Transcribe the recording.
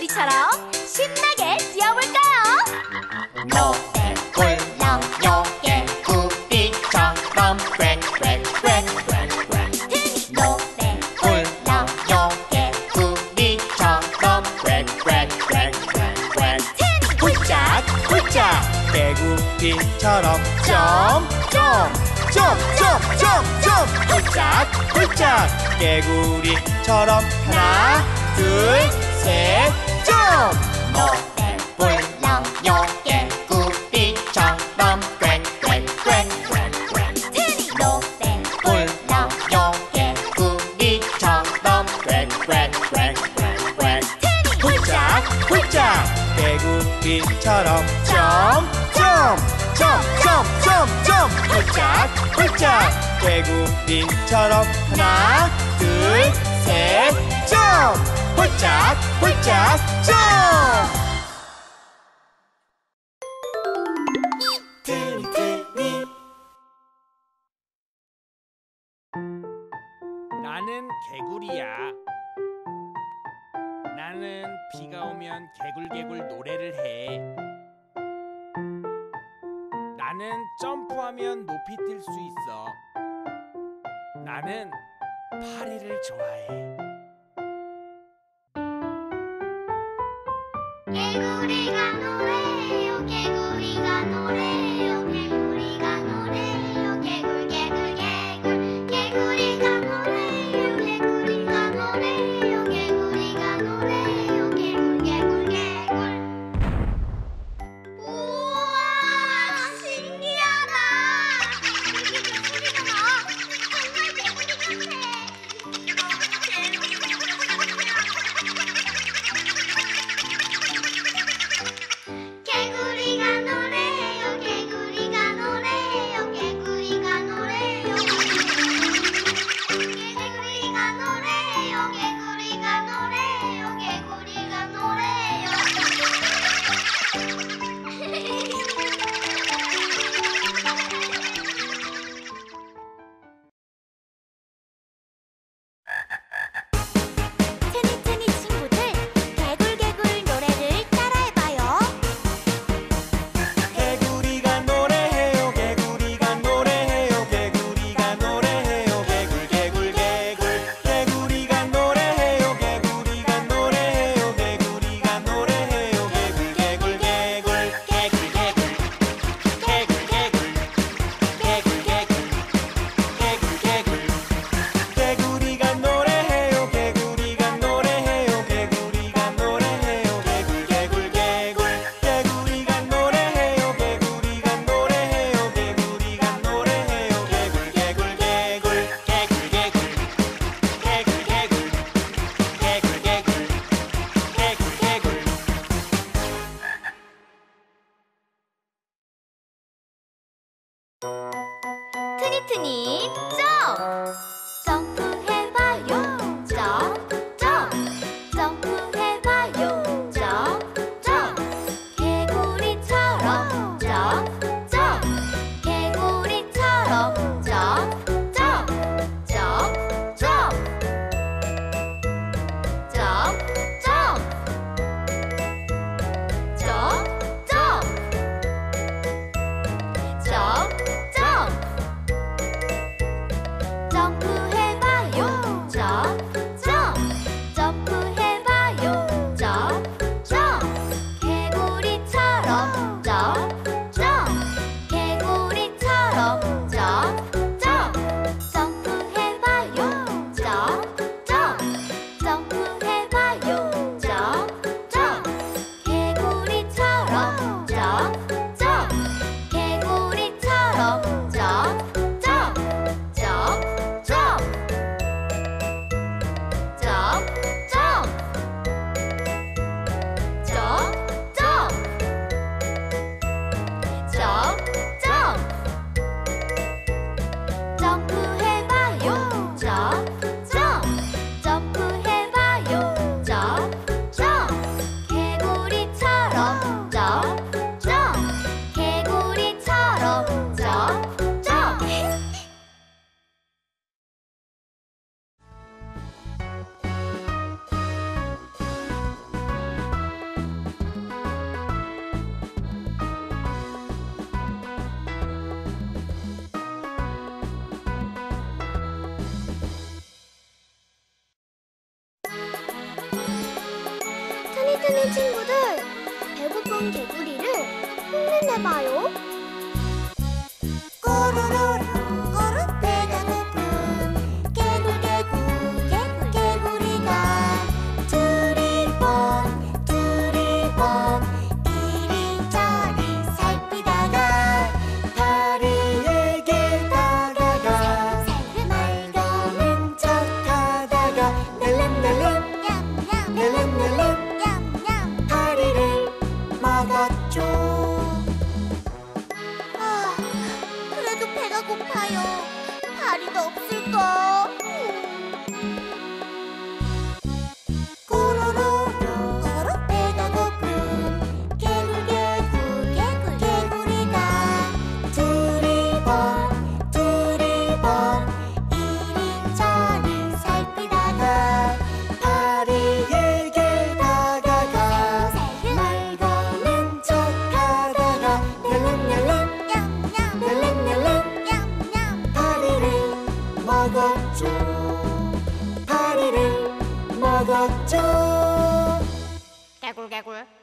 개구리처럼 신나게 뛰어볼까요? 노래 불러요 개구리처럼 꽥꽥꽥꽥꽥 노래 불러요 개구리처럼 꽥꽥꽥꽥꽥 훌짝 훌짝 개구리처럼 점점점점점점 훌짝 훌짝 개구리처럼 하나 둘 셋 점 노래 불러요 개구리처럼 꽥꽥꽥꽥꽥 노래 불러요 개구리처럼 꽥꽥꽥꽥꽥 훌짝 훌짝 개구리처럼 점점점점점 훌짝 훌짝 개구리처럼 하나 둘 셋 점 훌짝 훌짝 점 트니 나는 개구리야. 나는 비가 오면 개굴개굴 노래를 해. 나는 점프하면 높이 뛸 수 있어. 나는 파리를 좋아해. 개구리가 노래요 개구리가 노래요 개구리가 노래요 개굴개굴 개굴 개구리가 노래요 개구리가 노래요 개구리가 노래요 개굴개굴 개굴 우와 신기하다 소리가 나 정말 개구리 같아 개구리가 노래요 개구리가 노래요 개구리가 노래요 개구리가 노래요 개구리가 노래요 개구리가 노래요 트니트니 친구들, 개굴개굴 노래를 따라해봐요. 개구리가 노래해요 개구리가 노래해요 개구리가 노래해요 개굴개굴 개굴 개구리가 노래해요 개구리가 노래해요 개구리가 노래해요 개굴개굴 개굴 개굴개굴 개굴개굴 개굴개굴 개굴개굴 개구리가 노래해요 개구리가 노래해요 개구리가 노래해요 개굴개굴 개굴 개구리가 노래해요 개구리가 노래해요 개구리가 노래해요 개굴개굴 개굴 개굴개굴 개굴개굴 트니트니 점프! 점프해봐요. 점프, 점프. 점프해봐요. 점프, 점프. 개구리처럼 점프, 점프. 개구리처럼 점프, 점프. 점프, 점프. 점프, 점프. 점프, 점프. 점프, 점프. 점프해봐요. 드는 친구들, 배고픈 개구리를 흉내내봐요. 꼬르르 꼬르 배가 고픈 개굴개굴 개구리가 두리번 이리저리 살피다가 파리에게 다가가 살살 말거는 척하다가 낼름낼름 낼름낼름 냠냠. 파리를 먹었죠. 아, 그래도 배가 고파요. 파리가 없을까? 꼬르르 꼬르 배가 고픈 개구리가 두리번 이리저리 살피다가 파리에게 다가가 말거는 척하다가 낼름낼름 낼름낼름 냠냠. 파리를 먹었죠. 파리를 먹었죠. 개굴개굴